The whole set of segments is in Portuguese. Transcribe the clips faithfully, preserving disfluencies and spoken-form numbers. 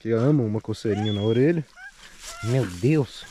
que amam uma coceirinha na orelha. Meu Deus!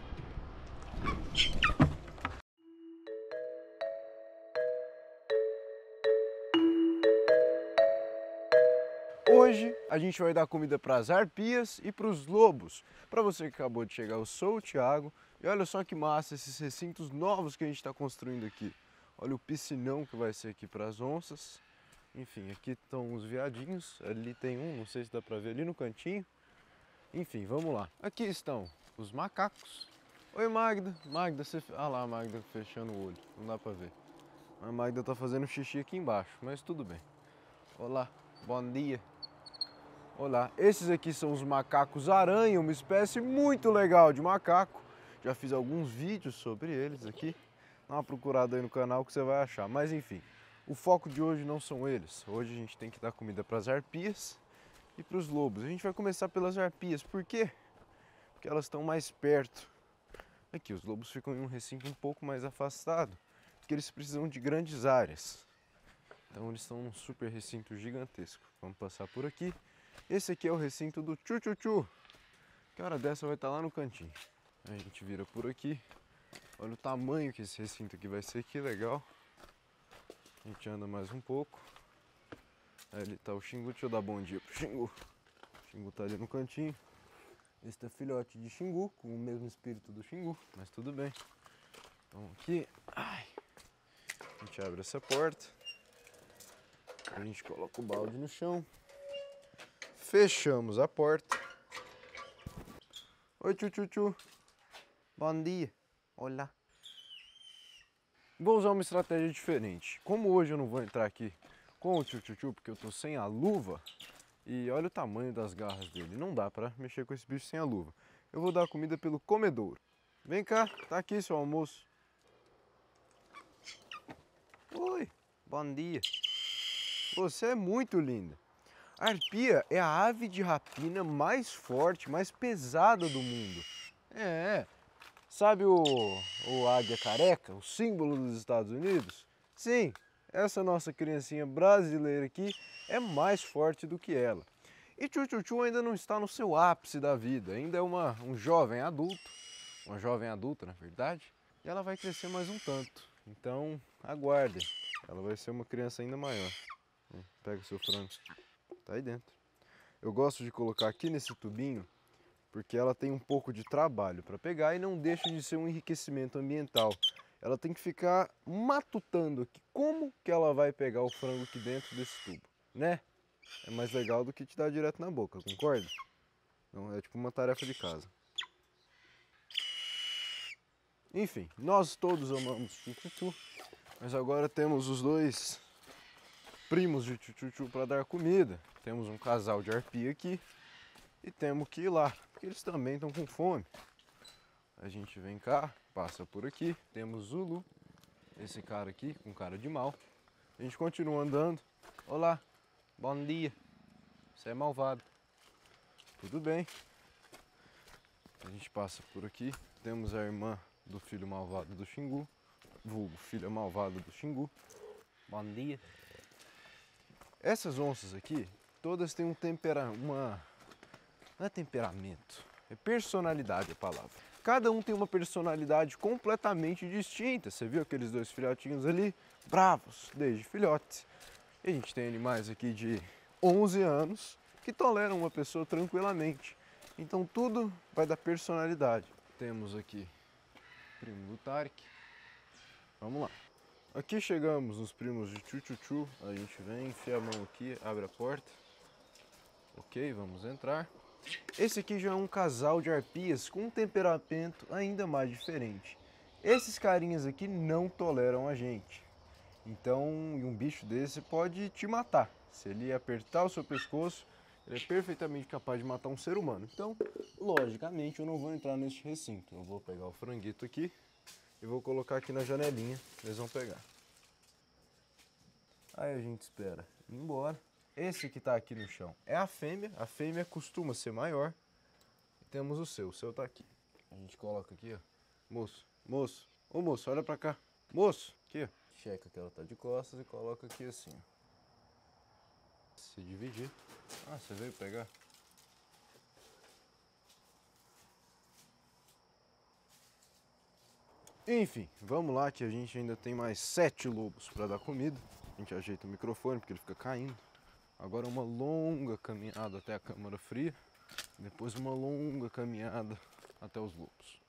Hoje a gente vai dar comida para as arpias e para os lobos. Para você que acabou de chegar, eu sou o Thiago e olha só que massa esses recintos novos que a gente está construindo aqui. Olha o piscinão que vai ser aqui para as onças. Enfim, aqui estão os veadinhos, ali tem um, não sei se dá para ver ali no cantinho. Enfim, vamos lá. Aqui estão os macacos. Oi Magda, Magda, você... Ah lá a Magda fechando o olho, não dá para ver. A Magda tá fazendo xixi aqui embaixo, mas tudo bem. Olá, bom dia. Olá, esses aqui são os macacos aranha, uma espécie muito legal de macaco. Já fiz alguns vídeos sobre eles aqui. Dá uma procurada aí no canal que você vai achar. Mas enfim, o foco de hoje não são eles. Hoje a gente tem que dar comida para as arpias e para os lobos. A gente vai começar pelas arpias. Por quê? Porque elas estão mais perto. Aqui, os lobos ficam em um recinto um pouco mais afastado, porque eles precisam de grandes áreas. Então eles estão num super recinto gigantesco. Vamos passar por aqui. Esse aqui é o recinto do tchu-tchu-tchu. Que hora dessa vai estar lá no cantinho. A gente vira por aqui. Olha o tamanho que esse recinto aqui vai ser, que legal. A gente anda mais um pouco. Ali está o Xingu, deixa eu dar bom dia pro Xingu. O Xingu tá ali no cantinho. Esse é filhote de Xingu, com o mesmo espírito do Xingu, mas tudo bem. Então aqui, ai, a gente abre essa porta. A gente coloca o balde no chão. Fechamos a porta. Oi, tchu-tchu-tchu. Bom dia. Olá. Vou usar uma estratégia diferente. Como hoje eu não vou entrar aqui com o tchu-tchu-tchu, porque eu tô sem a luva, e olha o tamanho das garras dele. Não dá pra mexer com esse bicho sem a luva. Eu vou dar comida pelo comedouro. Vem cá, tá aqui seu almoço. Oi, bom dia. Você é muito linda. A arpia é a ave de rapina mais forte, mais pesada do mundo. É, sabe o, o águia careca, o símbolo dos Estados Unidos? Sim, essa nossa criancinha brasileira aqui é mais forte do que ela. E tchu-tchu-tchu ainda não está no seu ápice da vida, ainda é uma, um jovem adulto, uma jovem adulta na verdade, e ela vai crescer mais um tanto. Então aguardem, ela vai ser uma criança ainda maior. Pega o seu frango. Tá aí dentro. Eu gosto de colocar aqui nesse tubinho porque ela tem um pouco de trabalho para pegar e não deixa de ser um enriquecimento ambiental. Ela tem que ficar matutando aqui como que ela vai pegar o frango aqui dentro desse tubo, né? É mais legal do que te dar direto na boca, concorda? Então é tipo uma tarefa de casa. Enfim, nós todos amamos tchu-tchu-tchu, mas agora temos os dois primos de tchu-tchu-tchu para dar comida. Temos um casal de arpia aqui e temos que ir lá, porque eles também estão com fome. A gente vem cá, passa por aqui, temos Zulu, esse cara aqui com cara de mal. A gente continua andando. Olá, bom dia. Você é malvado. Tudo bem. A gente passa por aqui, temos a irmã do filho malvado do Xingu, vulgo filha malvada do Xingu. Bom dia. Essas onças aqui, todas têm um tempera... uma... não é temperamento, é personalidade a palavra. Cada um tem uma personalidade completamente distinta. Você viu aqueles dois filhotinhos ali? Bravos, desde filhotes. E a gente tem animais aqui de onze anos que toleram uma pessoa tranquilamente. Então tudo vai da personalidade. Temos aqui o primo do Tarek. Vamos lá. Aqui chegamos nos primos de tchu-tchu-tchu. A gente vem, enfia a mão aqui, abre a porta. Ok, vamos entrar. Esse aqui já é um casal de arpias com um temperamento ainda mais diferente. Esses carinhas aqui não toleram a gente. Então, um bicho desse pode te matar. Se ele apertar o seu pescoço, ele é perfeitamente capaz de matar um ser humano. Então, logicamente, eu não vou entrar neste recinto. Eu vou pegar o franguito aqui e vou colocar aqui na janelinha. Eles vão pegar. Aí a gente espera ir embora. Esse que está aqui no chão é a fêmea. A fêmea costuma ser maior. E temos o seu. O seu está aqui. A gente coloca aqui, ó. Moço, moço. Ô moço, olha pra cá. Moço, aqui, ó. Checa que ela tá de costas e coloca aqui assim, ó. Se dividir. Ah, você veio pegar? Enfim, vamos lá que a gente ainda tem mais sete lobos para dar comida. A gente ajeita o microfone porque ele fica caindo. Agora uma longa caminhada até a câmara fria. Depois uma longa caminhada até os lobos.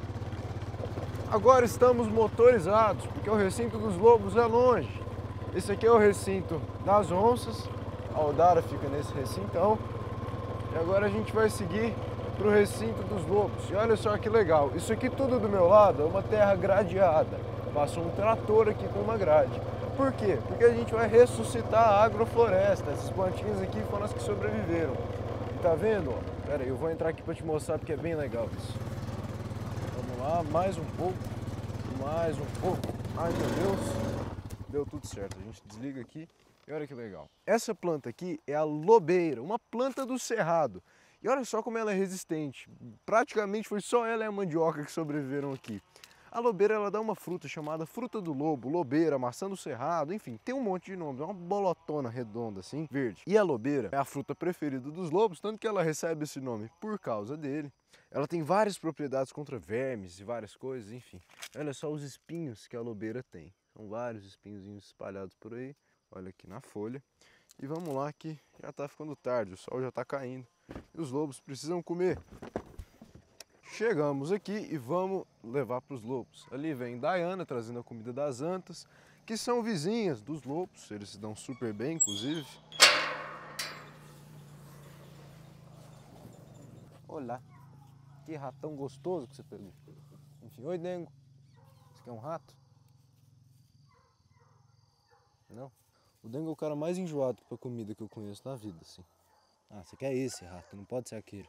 Agora estamos motorizados, porque o recinto dos lobos é longe. Esse aqui é o recinto das onças. A Odara fica nesse recintão. E agora a gente vai seguir para o recinto dos lobos. E olha só que legal, isso aqui tudo do meu lado é uma terra gradeada. Passou um trator aqui com uma grade. Por quê? Porque a gente vai ressuscitar a agrofloresta. Essas plantinhas aqui foram as que sobreviveram. E tá vendo? Ó, pera aí, eu vou entrar aqui para te mostrar porque é bem legal isso. Vamos lá, mais um pouco, mais um pouco. Ai meu Deus, deu tudo certo. A gente desliga aqui e olha que legal. Essa planta aqui é a lobeira, uma planta do cerrado. E olha só como ela é resistente. Praticamente foi só ela e a mandioca que sobreviveram aqui. A lobeira ela dá uma fruta chamada fruta do lobo, lobeira, maçã do cerrado, enfim, tem um monte de nomes, é uma bolotona redonda assim, verde. E a lobeira é a fruta preferida dos lobos, tanto que ela recebe esse nome por causa dele. Ela tem várias propriedades contra vermes e várias coisas, enfim. Olha só os espinhos que a lobeira tem. São vários espinhozinhos espalhados por aí, olha aqui na folha. E vamos lá que já tá ficando tarde, o sol já tá caindo. E os lobos precisam comer. Chegamos aqui e vamos levar para os lobos. Ali vem Diana trazendo a comida das antas, que são vizinhas dos lobos. Eles se dão super bem, inclusive. Olá, que ratão gostoso que você pegou. Enfim, oi, Dengo. Você quer um rato? Não? O Dengo é o cara mais enjoado para comida que eu conheço na vida, assim. Ah, você quer esse rato, não pode ser aquele.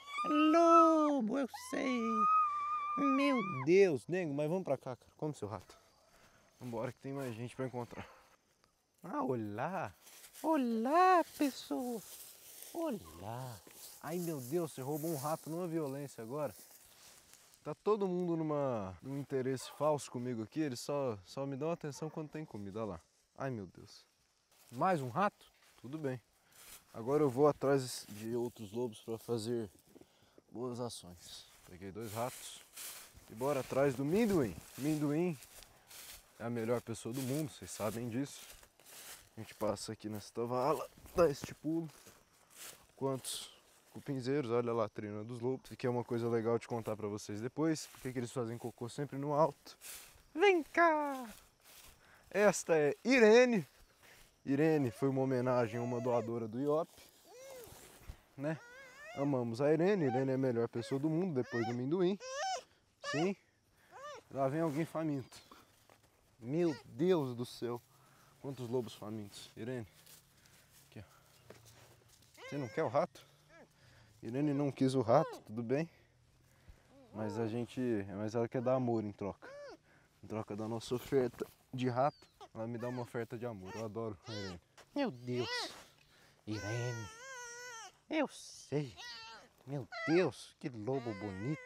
Lobo, eu sei. Meu Deus, Dengo, mas vamos pra cá, cara. Come seu rato. Vambora que tem mais gente pra encontrar. Ah, olá. Olá, pessoa. Olá. Ai, meu Deus, você roubou um rato numa violência agora. Tá todo mundo numa, num interesse falso comigo aqui. Eles só, só me dão atenção quando tem comida. Olha lá. Ai, meu Deus. Mais um rato? Tudo bem. Agora eu vou atrás de outros lobos pra fazer boas ações. Peguei dois ratos e bora atrás do Minduim. Minduim é a melhor pessoa do mundo, vocês sabem disso. A gente passa aqui nesta vala, dá este pulo. Quantos cupinzeiros, olha a latrina dos lobos. Isso aqui é uma coisa legal de contar pra vocês depois. Por que eles fazem cocô sempre no alto? Vem cá! Esta é Irene. Irene foi uma homenagem a uma doadora do I O P, né? Amamos a Irene, Irene é a melhor pessoa do mundo depois do Minduim. Sim. Lá vem alguém faminto. Meu Deus do céu. Quantos lobos famintos. Irene. Aqui, ó. Você não quer o rato? Irene não quis o rato, tudo bem. Mas a gente. Mas ela quer dar amor em troca. Em troca da nossa oferta de rato, ela me dá uma oferta de amor. Eu adoro a Irene. Meu Deus. Irene. Eu sei. Meu Deus, que lobo bonito.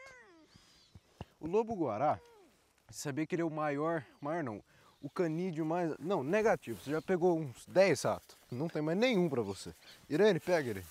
O lobo-guará, você sabia que ele é o maior, maior não, o canídeo mais, não, negativo. Você já pegou uns dez ratos, não tem mais nenhum pra você. Irene, pega ele.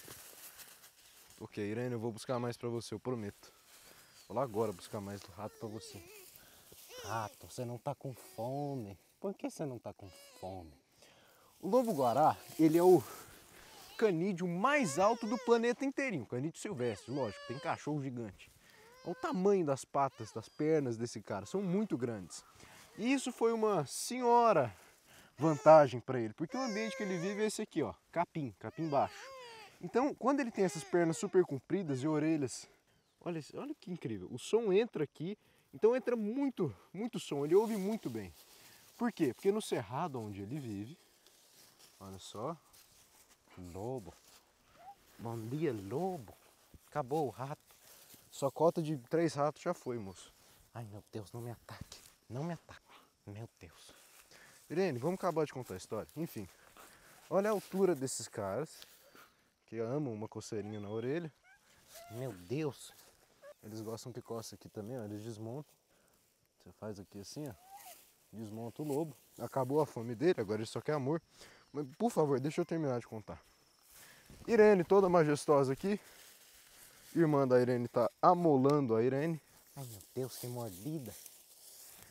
Ok, Irene, eu vou buscar mais pra você, eu prometo. Vou lá agora buscar mais do rato pra você. Rato, você não tá com fome. Por que você não tá com fome? O lobo-guará, ele é o canídeo mais alto do planeta inteirinho. Canídeo silvestre, lógico, tem cachorro gigante. Olha o tamanho das patas, das pernas desse cara, são muito grandes. E isso foi uma senhora vantagem para ele, porque o ambiente que ele vive é esse aqui, ó, capim, capim baixo. Então, quando ele tem essas pernas super compridas e orelhas, olha, olha que incrível, o som entra aqui, então entra muito, muito som, ele ouve muito bem. Por quê? Porque no cerrado onde ele vive, olha só, lobo, bom dia lobo, acabou o rato. Sua cota de três ratos já foi, moço. Ai, meu Deus, não me ataque. Não me ataque. Meu Deus. Irene, vamos acabar de contar a história. Enfim, olha a altura desses caras, que amam uma coceirinha na orelha. Meu Deus. Eles gostam que coça aqui também, ó. Eles desmontam. Você faz aqui assim, ó. Desmonta o lobo. Acabou a fome dele, agora ele só quer amor. Mas, por favor, deixa eu terminar de contar. Irene, toda majestosa aqui. Irmã da Irene tá amolando a Irene. Ai, meu Deus, que mordida.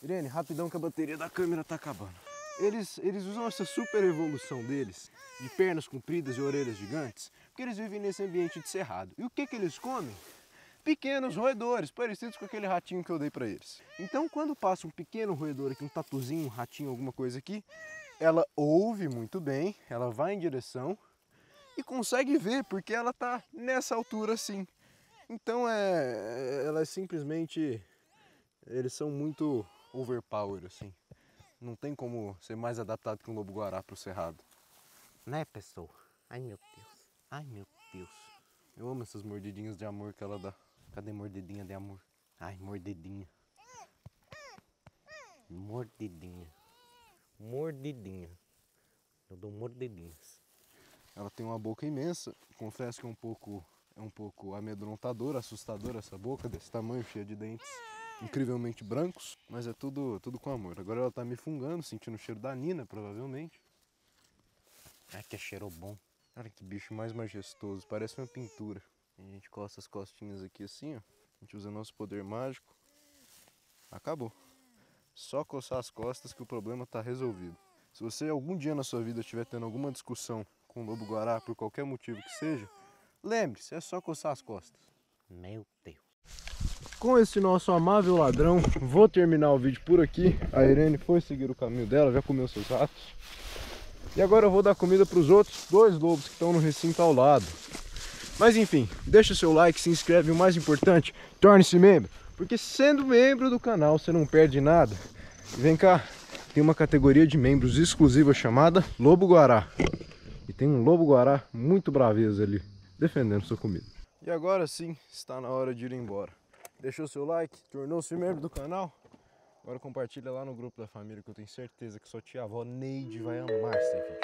Irene, rapidão que a bateria da câmera tá acabando. Eles, eles usam essa super evolução deles, de pernas compridas e orelhas gigantes, porque eles vivem nesse ambiente de cerrado. E o que que eles comem? Pequenos roedores, parecidos com aquele ratinho que eu dei pra eles. Então, quando passa um pequeno roedor aqui, um tatuzinho, um ratinho, alguma coisa aqui, ela ouve muito bem, ela vai em direção e consegue ver, porque ela tá nessa altura assim. Então, é, ela é simplesmente... Eles são muito overpower, assim. Não tem como ser mais adaptado que um lobo-guará pro cerrado. Né, pessoal? Ai, meu Deus. Ai, meu Deus. Eu amo essas mordidinhas de amor que ela dá. Cadê mordidinha de amor? Ai, mordidinha. Mordidinha. Mordidinha. Eu dou mordidinhas. Ela tem uma boca imensa. Confesso que é um pouco, é um pouco amedrontadora, assustadora essa boca desse tamanho, cheia de dentes incrivelmente brancos. Mas é tudo, tudo com amor. Agora ela tá me fungando, sentindo o cheiro da Nina, provavelmente. Ai, que cheiro bom. Olha que bicho mais majestoso. Parece uma pintura. A gente coça as costinhas aqui assim, ó. A gente usa nosso poder mágico. Acabou. Só coçar as costas que o problema está resolvido. Se você algum dia na sua vida estiver tendo alguma discussão com o lobo-guará, por qualquer motivo que seja, lembre-se, é só coçar as costas. Meu Deus. Com esse nosso amável ladrão, vou terminar o vídeo por aqui. A Irene foi seguir o caminho dela, já comeu seus ratos. E agora eu vou dar comida para os outros dois lobos que estão no recinto ao lado. Mas enfim, deixa o seu like, se inscreve e o mais importante, torne-se membro. Porque sendo membro do canal você não perde nada. E vem cá, tem uma categoria de membros exclusiva chamada Lobo-Guará. E tem um Lobo-Guará muito braveiro ali, defendendo sua comida. E agora sim, está na hora de ir embora. Deixou seu like, tornou-se membro do canal. Agora compartilha lá no grupo da família que eu tenho certeza que sua tia-avó Neide vai amar esse vídeo.